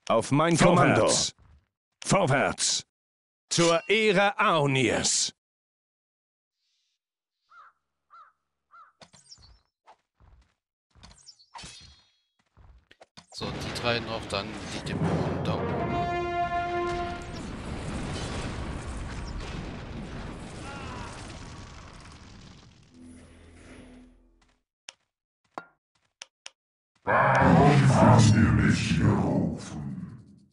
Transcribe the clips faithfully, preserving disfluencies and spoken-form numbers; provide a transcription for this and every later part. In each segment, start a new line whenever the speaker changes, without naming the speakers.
Auf mein Kommando. Vorwärts. Zur Ehre Aonirs.
So, die drei noch, dann die Dämonen da oben.
Warum haben wir mich gerufen?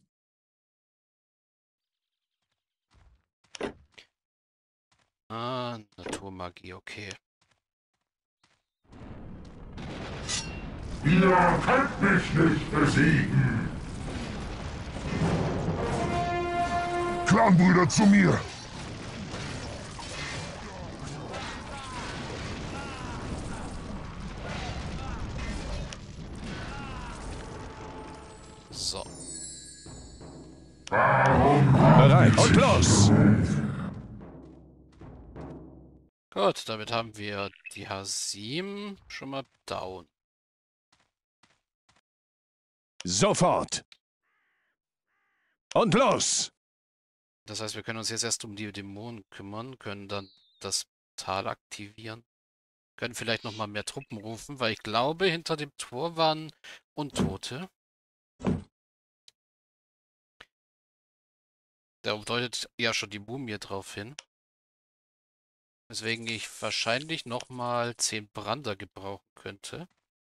Ah, Naturmagie, okay.
Ihr könnt mich nicht besiegen. Clanbrüder zu mir.
So.
Warum
Bereit und los!
Gut, damit haben wir die Hasim schon mal down.
Sofort! Und los!
Das heißt, wir können uns jetzt erst um die Dämonen kümmern, können dann das Tal aktivieren, können vielleicht nochmal mehr Truppen rufen, weil ich glaube, hinter dem Tor waren Untote. Da deutet ja schon die Mumie drauf hin. Weswegen ich wahrscheinlich nochmal zehn Brander gebrauchen könnte.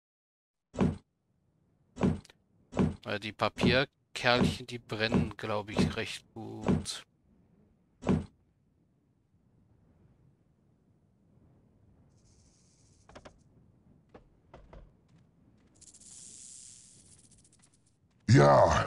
Weil die Papierkerlchen, die brennen, glaube ich, recht gut.
Ja.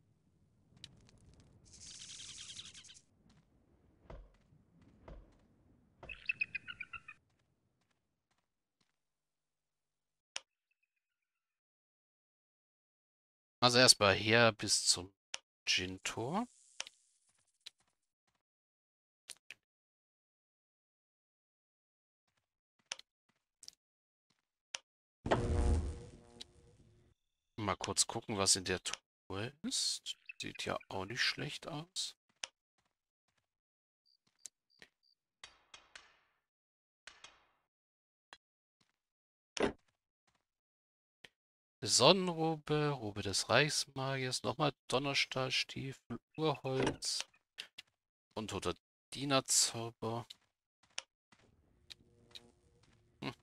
Also erstmal her bis zum Djinn-Tor. Mal kurz gucken, was in der Truhe ist. Sieht ja auch nicht schlecht aus. Sonnenrobe, Robe des Reichsmagiers, nochmal Donnerstahlstiefel, Urholz, untoter Dienerzauber. Hm.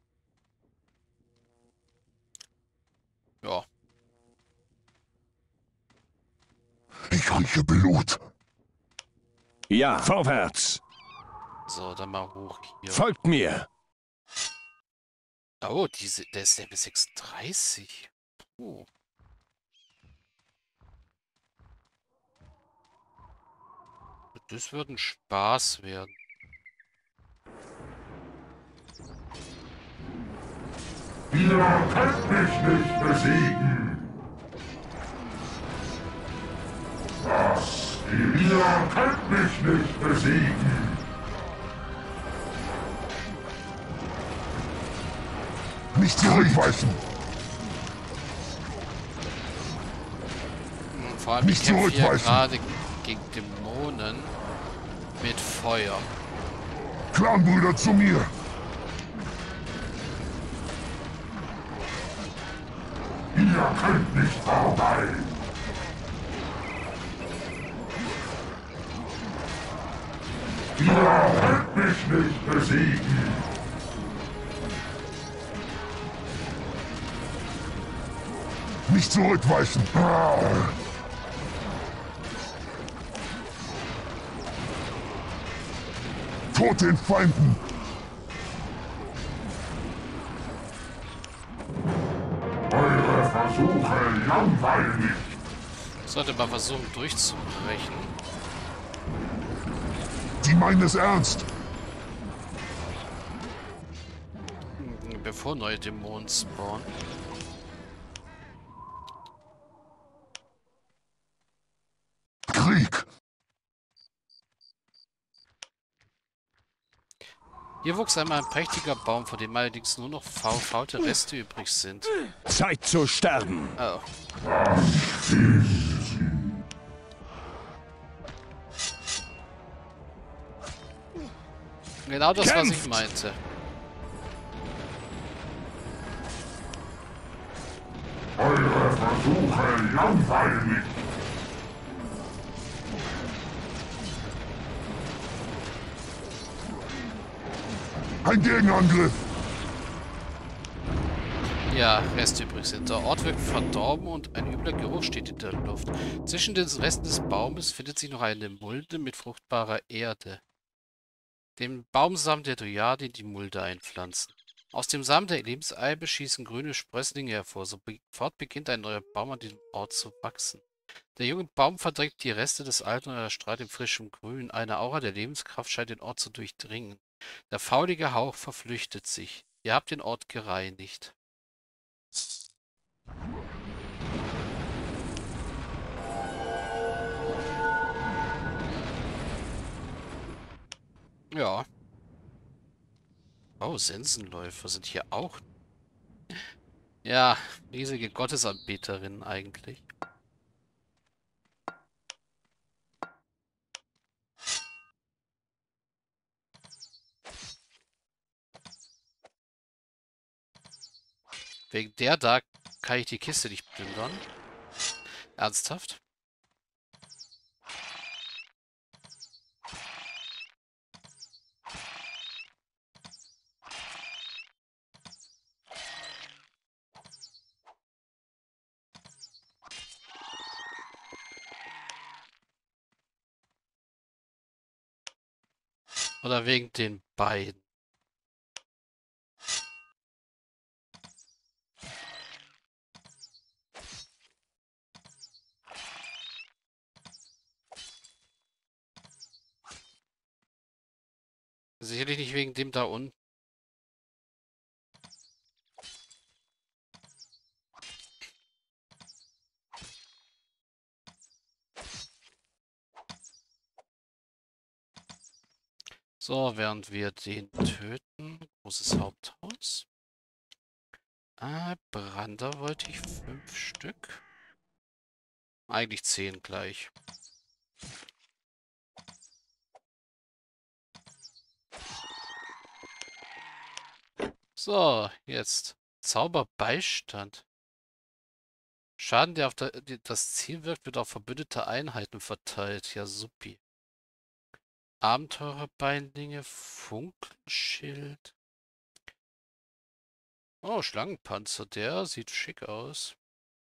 Ja.
Ich rieche Blut.
Ja, vorwärts!
So, dann mal hoch hier.
Folgt mir!
Oh, diese, der ist Level sechsunddreißig. Oh. Das wird ein Spaß werden.
Ihr könnt mich nicht besiegen. Was? Ihr könnt mich nicht besiegen. Nicht zurückweichen.
Vor allem,
Nicht
ich kämpfe hier
zurückweichen.
gerade gegen Dämonen mit Feuer.
Clanbrüder zu mir. Ihr könnt nicht vorbei. Ihr könnt mich nicht besiegen. Nicht zurückweichen. Ah. Tod den Feinden. Eure Versuche langweilig.
Sollte mal versuchen durchzubrechen.
Die meinen es ernst.
Bevor neue Dämonen spawnen.
Krieg.
Hier wuchs einmal ein prächtiger Baum, von dem allerdings nur noch verfaulte Reste übrig sind.
Zeit zu sterben!
Oh.
Was ist
Genau das, was ich
Kämpft!
meinte.
Eure Versuche langweilig. Ein Gegenangriff.
Ja, Reste übrig sind. Der Ort wirkt verdorben und ein übler Geruch steht in der Luft. Zwischen den Resten des Baumes findet sich noch eine Mulde mit fruchtbarer Erde. Den Baumsamen der Dryade in die Mulde einpflanzen. Aus dem Samen der Lebenseibe schießen grüne Sprösslinge hervor. Sofort beginnt ein neuer Baum an diesem Ort zu wachsen. Der junge Baum verdrängt die Reste des alten und erstrahlt in frischem Grün. Eine Aura der Lebenskraft scheint den Ort zu durchdringen. Der faulige Hauch verflüchtet sich. Ihr habt den Ort gereinigt. Ja. Oh, Sensenläufer sind hier auch. Ja, riesige Gottesanbeterinnen eigentlich. Wegen der da kann ich die Kiste nicht plündern. Ernsthaft? Oder wegen den beiden? Sicherlich nicht wegen dem da unten. So, während wir den töten. Großes Haupthaus. Ah, Brander wollte ich fünf Stück. Eigentlich zehn gleich. So, jetzt Zauberbeistand. Schaden, der auf der, die, das Ziel wirkt, wird auf verbündete Einheiten verteilt. Ja, supi. Abenteurerbeinlinge, Funkenschild. Oh, Schlangenpanzer, der sieht schick aus.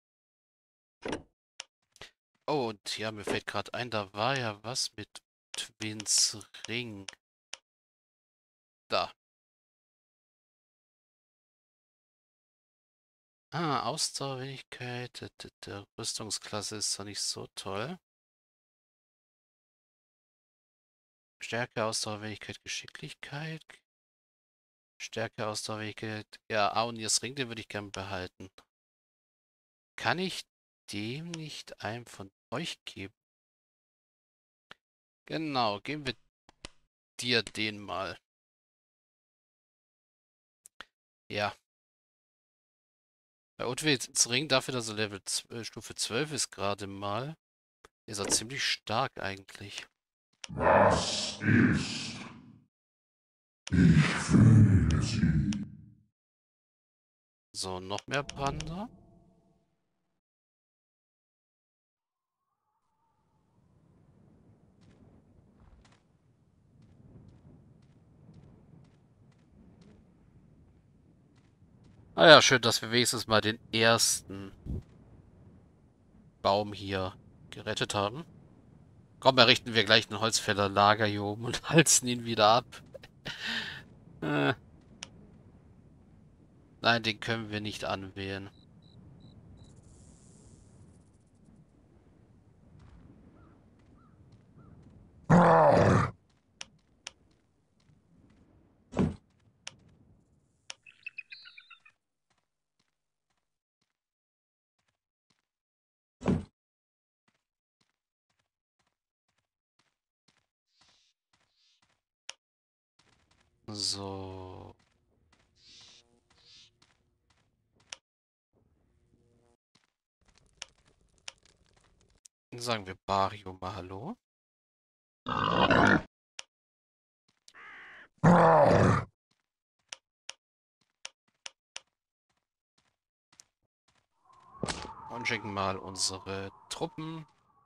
Oh, und ja, mir fällt gerade ein, da war ja was mit Twins Ring. Da. Ah, Ausdauerfähigkeit. Der, der, der Rüstungsklasse ist zwar nicht so toll. Stärke, Ausdauerfähigkeit, Geschicklichkeit. Stärke, Ausdauerfähigkeit. Ja, Aonirs Ring, den würde ich gerne behalten. Kann ich dem nicht einem von euch geben? Genau, geben wir dir den mal. Ja. Bei Utwils Ring, dafür, dass er Level äh, Stufe zwölf ist gerade mal, ist er ziemlich stark eigentlich.
Was ist? Ich fühle sie.
So, noch mehr Brander. Ah ja, schön, dass wir wenigstens mal den ersten Baum hier gerettet haben. Komm, errichten wir gleich ein Holzfällerlager hier oben und halzen ihn wieder ab. äh. Nein, den können wir nicht anwählen.
Ah,
So. Dann sagen wir Bario mal Hallo.
ah.
Und schicken mal unsere Truppen.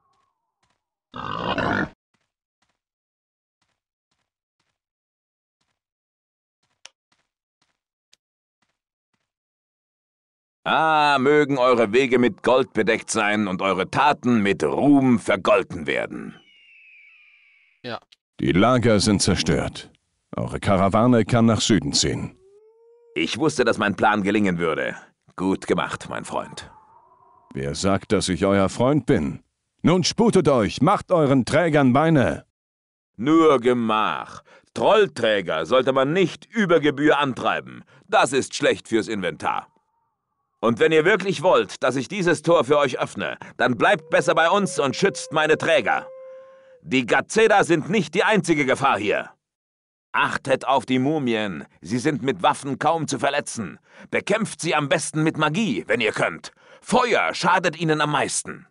Ah, mögen eure Wege mit Gold bedeckt sein und eure Taten mit Ruhm vergolten werden.
Ja.
Die Lager sind zerstört. Eure Karawane kann nach Süden ziehen.
Ich wusste, dass mein Plan gelingen würde. Gut gemacht, mein Freund.
Wer sagt, dass ich euer Freund bin? Nun sputet euch, macht euren Trägern Beine.
Nur Gemach. Trollträger sollte man nicht über Gebühr antreiben. Das ist schlecht fürs Inventar. Und wenn ihr wirklich wollt, dass ich dieses Tor für euch öffne, dann bleibt besser bei uns und schützt meine Träger. Die Gazeda sind nicht die einzige Gefahr hier. Achtet auf die Mumien. Sie sind mit Waffen kaum zu verletzen. Bekämpft sie am besten mit Magie, wenn ihr könnt. Feuer schadet ihnen am meisten.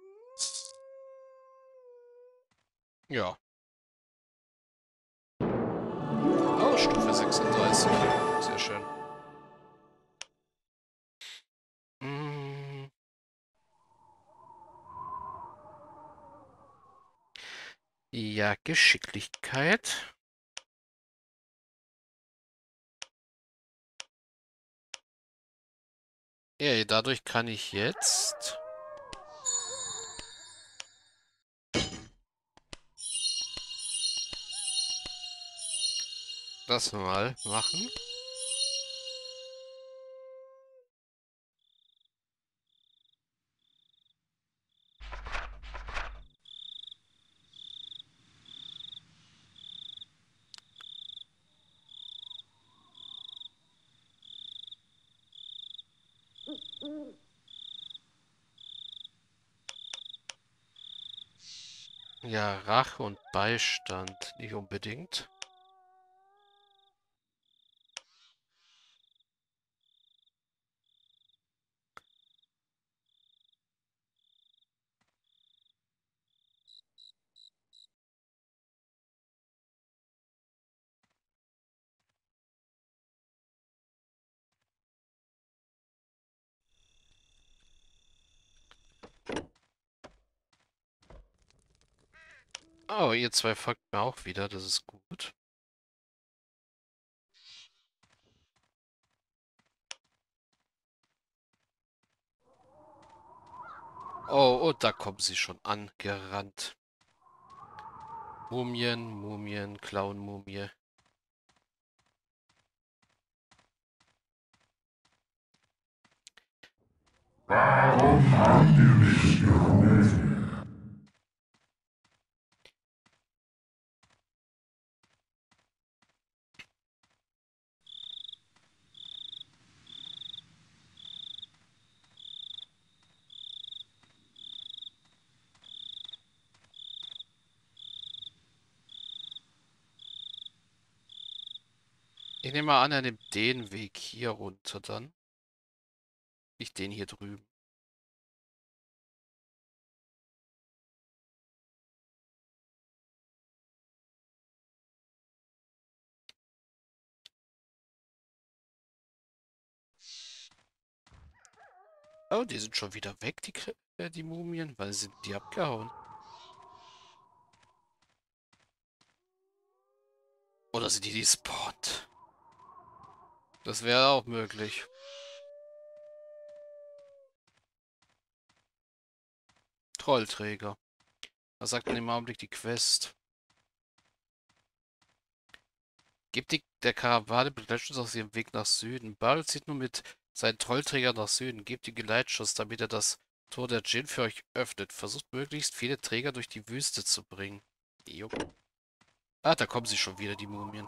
Ja. Oh, Stufe sechsunddreißig. Sehr schön. Mm. Ja, Geschicklichkeit. Ja, dadurch kann ich jetzt... das mal machen. Ja, Rache und Beistand nicht unbedingt. Oh, ihr zwei folgt mir auch wieder, das ist gut. Oh, oh, da kommen sie schon angerannt. Mumien, Mumien, Clown-Mumie.
Warum haben die mich geholt?
Ich nehme mal an, er nimmt den Weg hier runter dann. Nicht den hier drüben. Oh, die sind schon wieder weg, die, Kr- äh, die Mumien. Weil sind die abgehauen? Oder sind die despawned? Das wäre auch möglich. Trollträger. Was sagt denn im Augenblick die Quest? Gebt die, der Karawane Begleitschuss auf ihrem Weg nach Süden. Barrel zieht nun mit seinen Trollträgern nach Süden. Gebt die Geleitschuss, damit er das Tor der Djinn für euch öffnet. Versucht möglichst viele Träger durch die Wüste zu bringen. Jupp. Ah, da kommen sie schon wieder, die Mumien.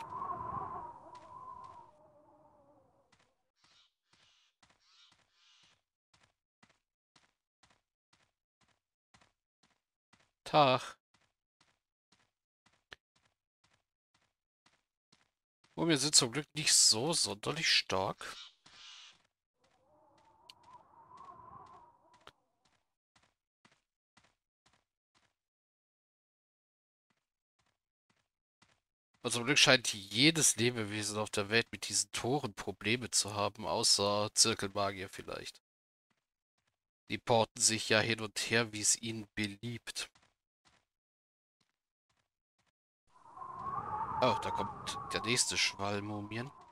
Tag. Mumien sind zum Glück nicht so sonderlich stark. Und zum Glück scheint jedes Lebewesen auf der Welt mit diesen Toren Probleme zu haben, außer Zirkelmagier vielleicht. Die porten sich ja hin und her, wie es ihnen beliebt. Oh, da kommt der nächste Schwall Mumien.